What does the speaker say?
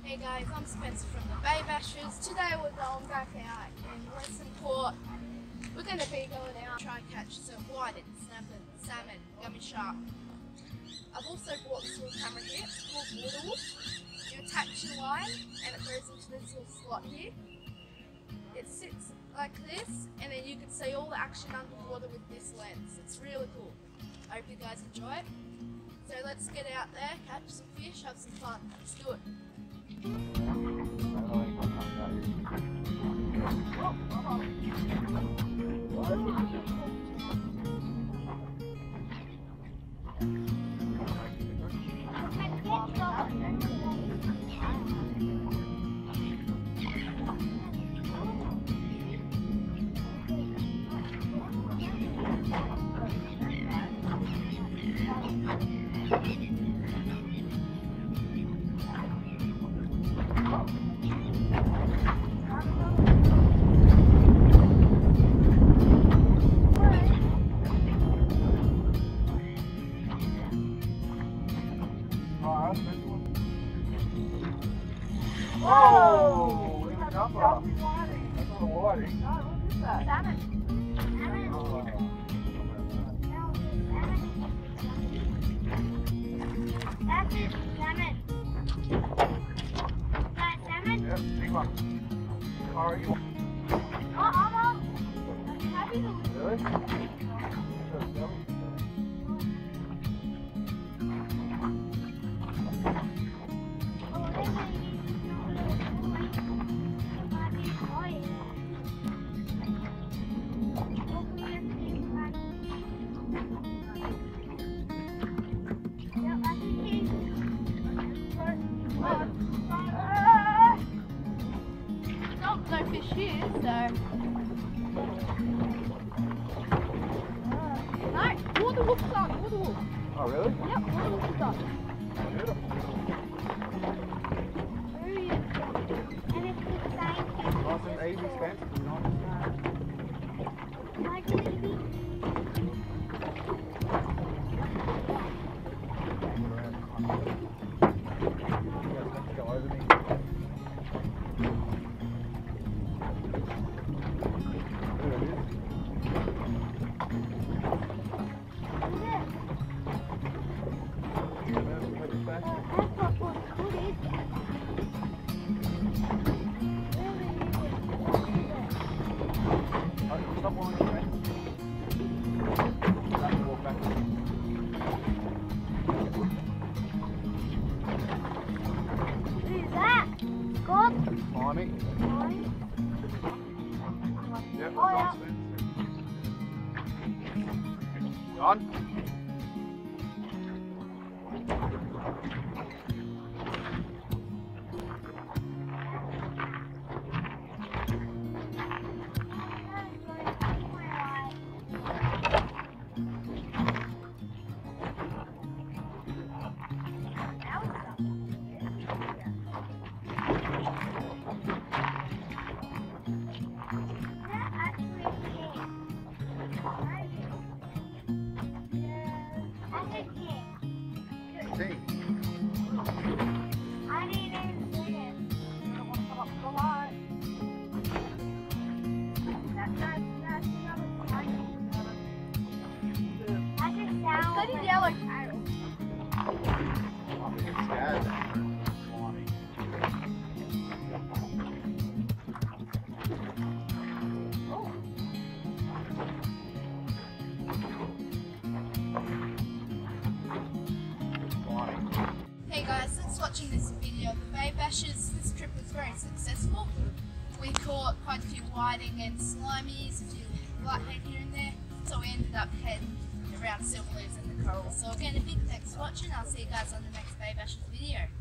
Hey guys, I'm Spencer from the Bay Bashers. Today we're going back out in Western Port. We're going to be going out to try and catch some whiting, snapping, salmon, gummy shark. I've also brought this little camera here. It's called Water Wolf. You attach your line and it goes into this little slot here. It sits like this and then you can see all the action underwater with this lens. It's really cool. I hope you guys enjoy it. So let's get out there, catch some fish, have some fun. Let's do it. Oh, we have a number. That's not a whiting. Oh, what is that? Salmon. That's it, salmon. That salmon? Yep, big one. How are you? I'm happy to Really? No fish here, so. No, water wolf's on, water wolf. Oh, really? Yep, water wolf is on. Beautiful. And it's the same. Nice and easy, Spencer. Like maybe. Go over me. There it is. Stop while you're ready. Walk back. What is that? God? Timing. Yep, Oh, yeah. that's on, Spence. Done? Study yellow tail. I think it's sad. Slimy. Slimy. Hey guys, thanks for watching this video of the Bay Bashers. This trip was very successful. We caught quite a few whiting and slimies, a few whitehead here and there. So we ended up heading around silver leaves and the coral. So again, a big thanks for watching. I'll see you guys on the next Bay Bashers video.